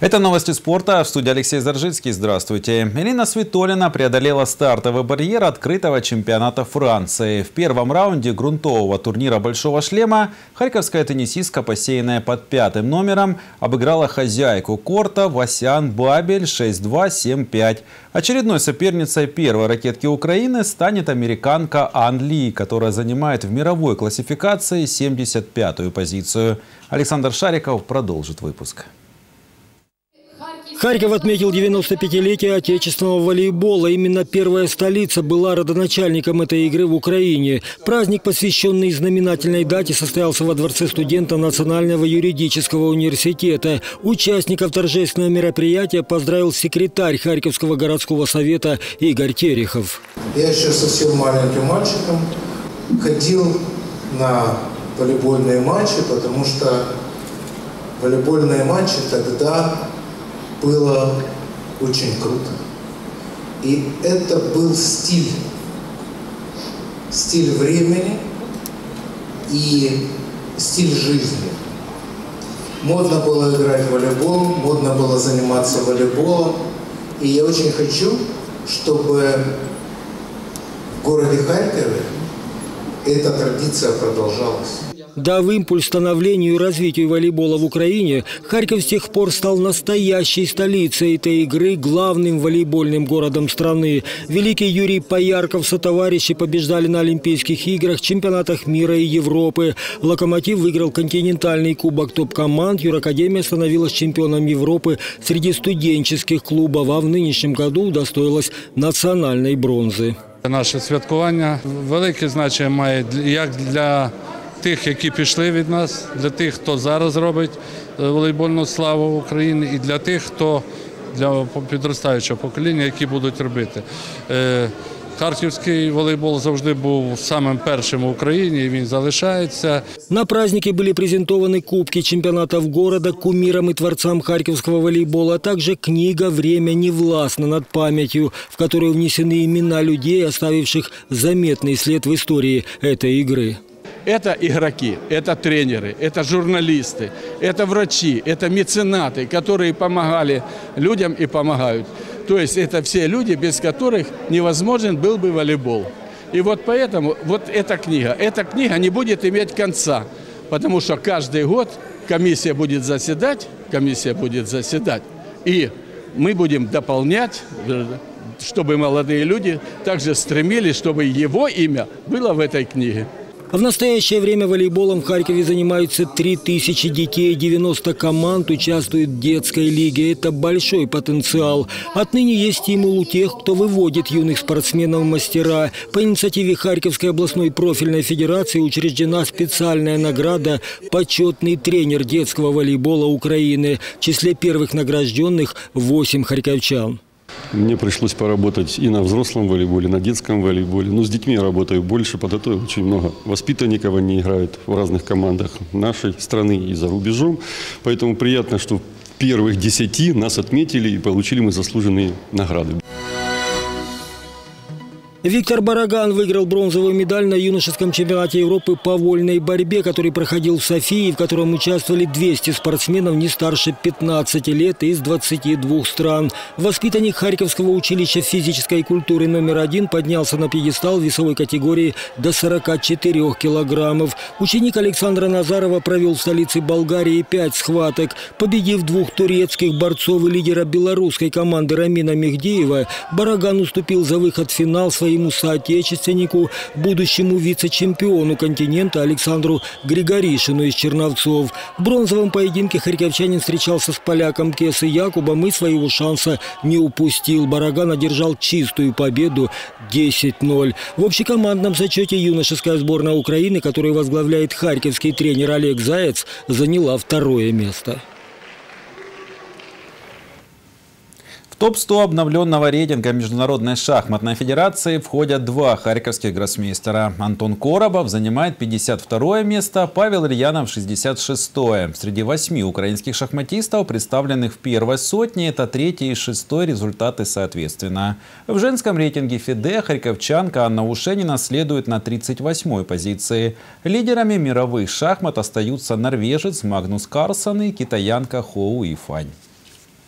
Это новости спорта. В студии Алексей Заржицкий. Здравствуйте. Элина Свитолина преодолела стартовый барьер открытого чемпионата Франции. В первом раунде грунтового турнира «Большого шлема» харьковская теннисистка, посеянная под 5-м номером, обыграла хозяйку корта Васян Бабель 6-2, 7-5. Очередной соперницей первой ракетки Украины станет американка Ан Ли, которая занимает в мировой классификации 75-ю позицию. Александр Шариков продолжит выпуск. Харьков отметил 95-летие отечественного волейбола. Именно первая столица была родоначальником этой игры в Украине. Праздник, посвященный знаменательной дате, состоялся во Дворце студента Национального юридического университета. Участников торжественного мероприятия поздравил секретарь Харьковского городского совета Игорь Терехов. Я еще совсем маленьким мальчиком ходил на волейбольные матчи, потому что волейбольные матчи тогда было очень круто. И это был стиль времени и стиль жизни. Модно было играть в волейбол, модно было заниматься волейболом. И я очень хочу, чтобы в городе Харькове эта традиция продолжалась. Дав импульс становлению и развитию волейбола в Украине, Харьков с тех пор стал настоящей столицей этой игры, главным волейбольным городом страны. Великий Юрий Поярков сотоварищи побеждали на Олимпийских играх, чемпионатах мира и Европы. «Локомотив» выиграл континентальный кубок топ-команд, Юракадемия становилась чемпионом Европы среди студенческих клубов, а в нынешнем году удостоилась национальной бронзи. Наше святкування велике значення має як для тих, які пішли від нас, для тих, хто зараз робить волейбольну славу України, і для тих, хто для підростаючого покоління, які будуть робити. Харківський волейбол завжди був самим першим в Україні, і він залишається. На празднике были презентованы кубки чемпионатов города кумирам и творцам харьковского волейбола, а также книга «Время не властно над памятью», в которую внесены имена людей, оставивших заметный след в истории этой игры. Это игроки, это тренеры, это журналисты, это врачи, это меценаты, которые помогали людям и помогают. То есть это все люди, без которых невозможен был бы волейбол. И вот поэтому вот эта книга не будет иметь конца, потому что каждый год комиссия будет заседать, и мы будем дополнять, чтобы молодые люди также стремились, чтобы его имя было в этой книге. В настоящее время волейболом в Харькове занимаются 3000 детей, 90 команд участвуют в детской лиге. Это большой потенциал. Отныне есть стимул у тех, кто выводит юных спортсменов в мастера. По инициативе Харьковской областной профильной федерации учреждена специальная награда «Почетный тренер детского волейбола Украины». В числе первых награжденных 8 харьковчан. Мне пришлось поработать и на взрослом волейболе, на детском волейболе. Но с детьми я работаю больше, подготовил очень много воспитанников, они играют в разных командах нашей страны и за рубежом. Поэтому приятно, что в первых 10 нас отметили и получили мы заслуженные награды. Виктор Бараган выиграл бронзовую медаль на юношеском чемпионате Европы по вольной борьбе, который проходил в Софии, в котором участвовали 200 спортсменов не старше 15 лет из 22 стран. Воспитанник Харьковского училища физической культуры номер 1 поднялся на пьедестал весовой категории до 44 килограммов. Ученик Александра Назарова провел в столице Болгарии 5 схваток. Победив 2 турецких борцов и лидера белорусской команды Рамина Мехдеева, Бараган уступил за выход в финал своему соотечественнику, будущему вице-чемпиону континента Александру Григоришину из Черновцов. В бронзовом поединке харьковчанин встречался с поляком Кесы Якубом и своего шанса не упустил. Бараган одержал чистую победу 10-0. В общекомандном зачете юношеская сборная Украины, которую возглавляет харьковский тренер Олег Заяц, заняла 2-е место. В топ-100 обновленного рейтинга Международной шахматной федерации входят 2 харьковских гроссмейстера. Антон Коробов занимает 52-е место, Павел Ильянов – 66-е. Среди 8 украинских шахматистов, представленных в первой сотне, это 3-й и 6-й результаты соответственно. В женском рейтинге ФИДЕ харьковчанка Анна Ушенина следует на 38-й позиции. Лидерами мировых шахмат остаются норвежец Магнус Карлсон и китаянка Хоу Ифань.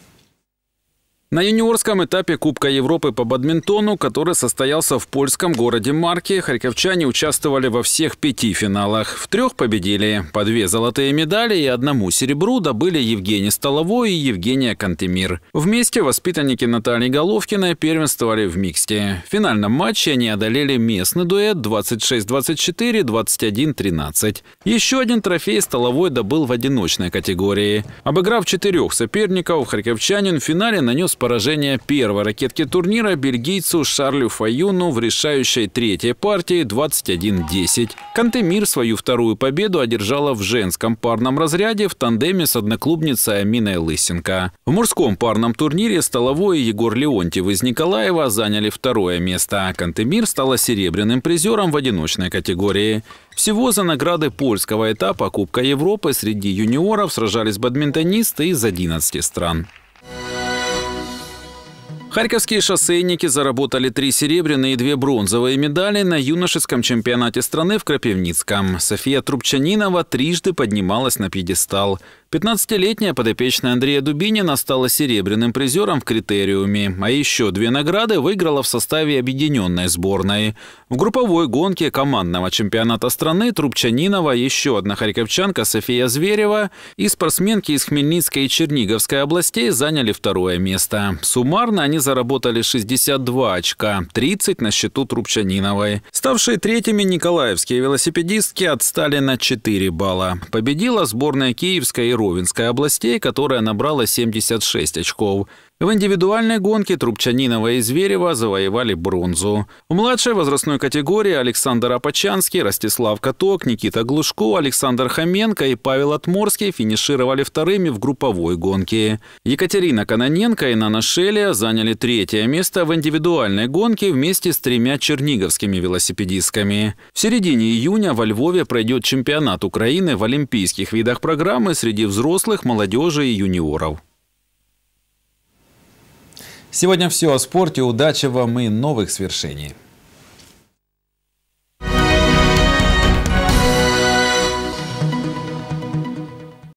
На юниорском этапе Кубка Европы по бадминтону, который состоялся в польском городе Марки, харьковчане участвовали во всех 5 финалах. В 3 победили. По 2 золотые медали и 1 серебру добыли Евгений Столовой и Евгения Кантемир. Вместе воспитанники Натальи Головкиной первенствовали в миксте. В финальном матче они одолели местный дуэт 26-24, 21-13. Еще один трофей Столовой добыл в одиночной категории. Обыграв 4 соперников, харьковчанин в финале нанес поражение первой ракетки турнира бельгийцу Шарлю Фаюну в решающей 3-й партии 21-10. Кантемир свою 2-ю победу одержала в женском парном разряде в тандеме с одноклубницей Аминой Лысенко. В мужском парном турнире Столовой и Егор Леонтьев из Николаева заняли 2-е место. Кантемир стала серебряным призером в одиночной категории. Всего за награды польского этапа Кубка Европы среди юниоров сражались бадминтонисты из 11 стран. Харьковские шоссейники заработали 3 серебряные и 2 бронзовые медали на юношеском чемпионате страны в Крапивницком. София Трубчанинова трижды поднималась на пьедестал. 15-летняя подопечная Андрея Дубинина стала серебряным призером в критериуме, а еще 2 награды выиграла в составе объединенной сборной. В групповой гонке командного чемпионата страны Трубчанинова, еще одна харьковчанка София Зверева и спортсменки из Хмельницкой и Черниговской областей заняли 2-е место. Суммарно они заработали 62 очка, 30 на счету Трубчаниновой. Ставшие 3-ми николаевские велосипедистки отстали на 4 балла. Победила сборная Киевской и Ровенской областей, которая набрала 76 очков. В индивидуальной гонке Трубчанинова и Зверева завоевали бронзу. В младшей возрастной категории Александр Апачанский, Ростислав Каток, Никита Глушко, Александр Хоменко и Павел Отморский финишировали 2-ми в групповой гонке. Екатерина Кононенко и Нана Шелия заняли 3-е место в индивидуальной гонке вместе с 3 черниговскими велосипедистками. В середине июня во Львове пройдет чемпионат Украины в олимпийских видах программы среди взрослых, молодежи и юниоров. Сегодня все о спорте. Удачи вам и новых свершений.